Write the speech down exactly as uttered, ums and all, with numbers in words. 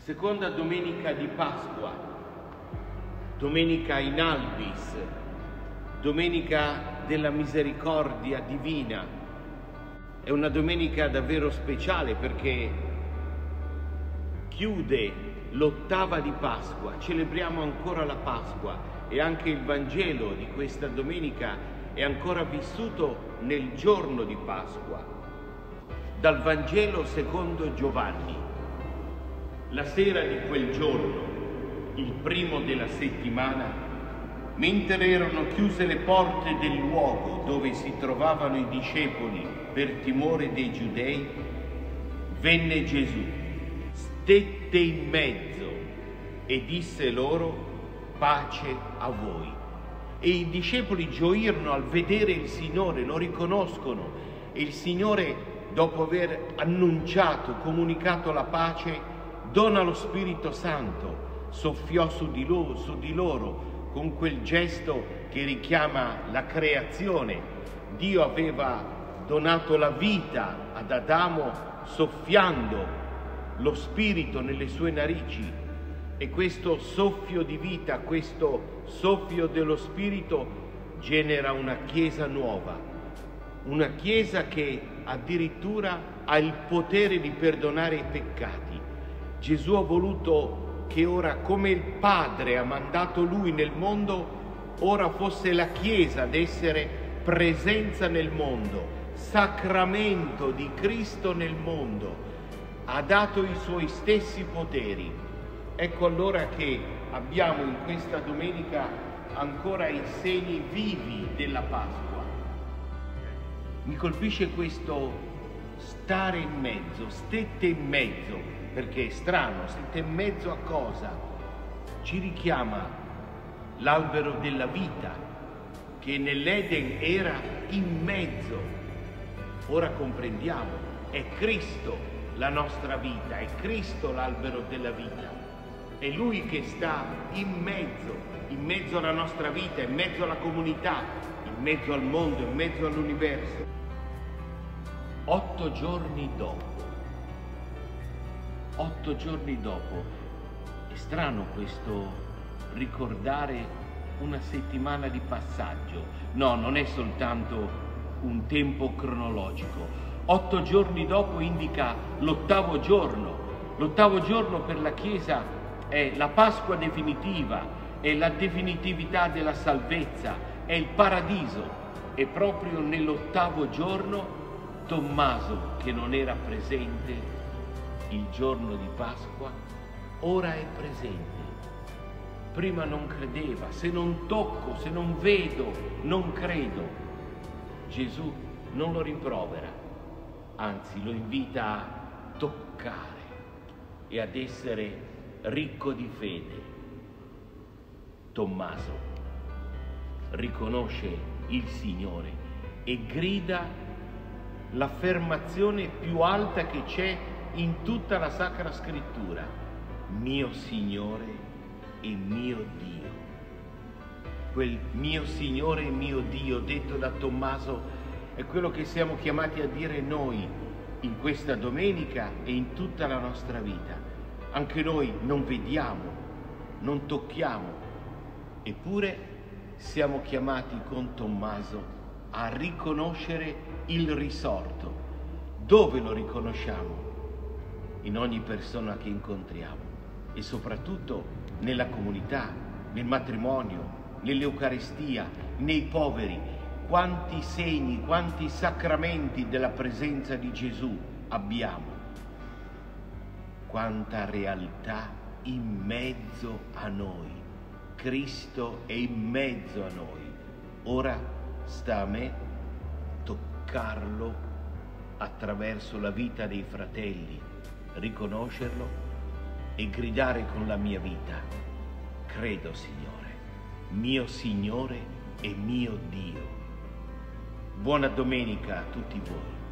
Seconda domenica di Pasqua, domenica in albis, domenica della misericordia divina. È una domenica davvero speciale perché chiude l'ottava di Pasqua, celebriamo ancora la Pasqua e anche il Vangelo di questa domenica è ancora vissuto nel giorno di Pasqua. Dal Vangelo secondo Giovanni. La sera di quel giorno, il primo della settimana, mentre erano chiuse le porte del luogo dove si trovavano i discepoli per timore dei giudei, venne Gesù, stette in mezzo e disse loro: pace a voi. E i discepoli gioirono al vedere il Signore, lo riconoscono, e il Signore, dopo aver annunciato, comunicato la pace, dona lo Spirito Santo, soffiò su di loro, su di loro con quel gesto che richiama la creazione. Dio aveva donato la vita ad Adamo soffiando lo Spirito nelle sue narici, e questo soffio di vita, questo soffio dello Spirito genera una Chiesa nuova, una Chiesa che addirittura ha il potere di perdonare i peccati. Gesù ha voluto che ora, come il Padre ha mandato Lui nel mondo, ora fosse la Chiesa ad essere presenza nel mondo, sacramento di Cristo nel mondo. Ha dato i Suoi stessi poteri. Ecco allora che abbiamo in questa domenica ancora i segni vivi della Pasqua. Mi colpisce questo stare in mezzo, stette in mezzo, perché è strano, stette in mezzo a cosa? Ci richiama l'albero della vita, che nell'Eden era in mezzo. Ora comprendiamo, è Cristo la nostra vita, è Cristo l'albero della vita. È Lui che sta in mezzo, in mezzo alla nostra vita, in mezzo alla comunità, in mezzo al mondo, in mezzo all'universo. Otto giorni dopo, otto giorni dopo, è strano questo ricordare una settimana di passaggio. No, non è soltanto un tempo cronologico. Otto giorni dopo indica l'ottavo giorno. L'ottavo giorno per la Chiesa è la Pasqua definitiva, è la definitività della salvezza, è il paradiso. E proprio nell'ottavo giorno Tommaso, che non era presente il giorno di Pasqua, ora è presente. Prima non credeva: se non tocco, se non vedo, non credo. Gesù non lo rimprovera, anzi lo invita a toccare e ad essere ricco di fede. Tommaso riconosce il Signore e grida l'affermazione più alta che c'è in tutta la Sacra Scrittura: mio Signore e mio Dio. Quel mio Signore e mio Dio detto da Tommaso è quello che siamo chiamati a dire noi in questa domenica e in tutta la nostra vita. Anche noi non vediamo, non tocchiamo, eppure siamo chiamati con Tommaso a riconoscere il risorto. Dove lo riconosciamo? In ogni persona che incontriamo e soprattutto nella comunità, nel matrimonio, nell'Eucaristia, nei poveri. Quanti segni, quanti sacramenti della presenza di Gesù abbiamo. Quanta realtà in mezzo a noi. Cristo è in mezzo a noi. Ora sta a me toccarlo attraverso la vita dei fratelli, riconoscerlo e gridare con la mia vita: credo, Signore, mio Signore e mio Dio. Buona domenica a tutti voi.